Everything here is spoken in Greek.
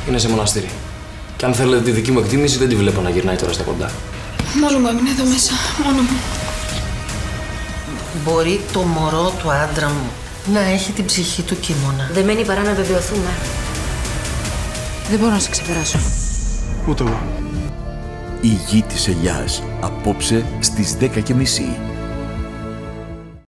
Είναι σε μοναστήρι. Και αν θέλετε τη δική μου εκτίμηση, δεν τη βλέπω να γυρνάει τώρα στα κοντά. Μόνο μου έμεινε εδώ μέσα. Μόνο μου. Μπορεί το μωρό του άντρα μου να έχει την ψυχή του Κίμωνα. Δεν μένει παρά να βεβαιωθούμε. Δεν μπορώ να σε ξεπεράσω. Ούτε εγώ. Η γη της ελιάς, απόψε στις 10:30.